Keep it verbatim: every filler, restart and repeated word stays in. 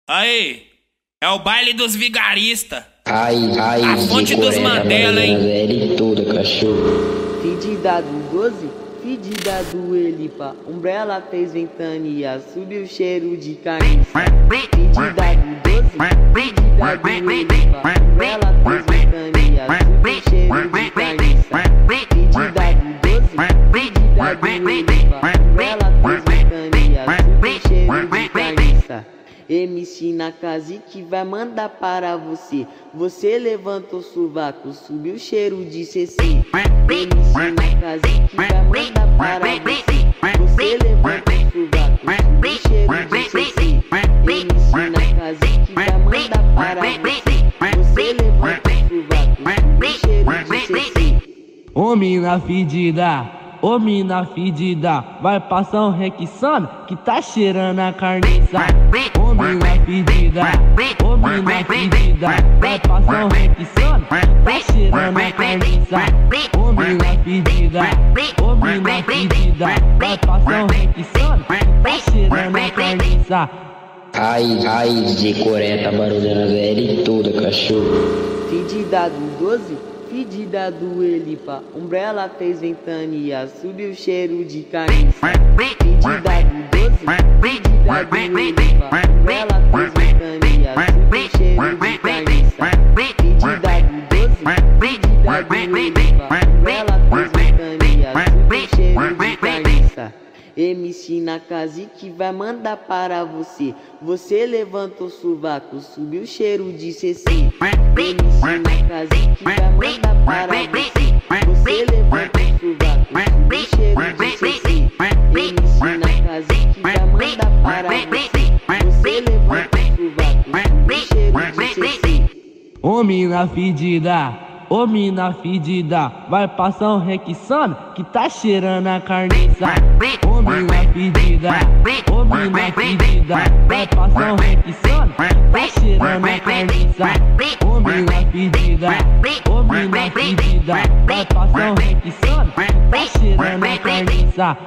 Aí, é o baile dos vigaristas. Ai, ai, a fonte dos Mandela, hein? Velha toda, cachorro. Fedida do doze, fedida do HELIPA. Umbrella fez ventania, subiu o cheiro de carniça. Fedida do doze, fedida do HELIPA. Umbrella fez ventania, subiu o cheiro de carniça. Fedida do doze, fedida do HELIPA. Umbrella fez ventania, subiu o cheiro de carniça. M C Nakasick vai mandar para você. Você levanta o sovaco, subiu o cheiro de C C. M C Nakasick vai mandar para você. Você levanta o sovaco, subiu o cheiro de C C. M C Nakasick vai mandar para você. Você levanta o sovaco, subiu o cheiro de C C. Ô mina fedida, ô mina fedida, vai passar um requisando que tá cheirando a carniça. Ô mina fedida, ô mina fedida, vai passar um requisando que tá cheirando a carniça. Ô mina fedida, ô mina fedida, vai passar um requisando que tá cheirando a carniça. Ai, ai, de Coreia tá barulhando a velha toda, cachorro. Fedida do doze, fedida do HELIPA. Umbrella fez ventania, subiu o cheiro de carniça. Fedida do doze, fedida do HELIPA. Umbrella fez ventania, subiu o cheiro de carniça. Fedida do doze, fedida do HELIPA. Umbrella fez ventania, subiu o cheiro de carniça. M C Nakasick vai mandar para você. Você levanta o sovaco, subiu o cheiro de C C. M C Nakasick vai mandar para você. Você levanta o sovaco, subiu o cheiro de C C. M C Nakasick vai mandar para você. Você levanta o sovaco, subiu o cheiro de C C. Ô mina fedida, ô mina fedida, vai passar um requisando que tá cheirando a carniça. Ô mina fedida, ô mina fedida, vai passar um requisando que tá cheirando a carniça. Ô mina fedida, ô mina fedida, vai passar um requisando que tá cheirando a carniça.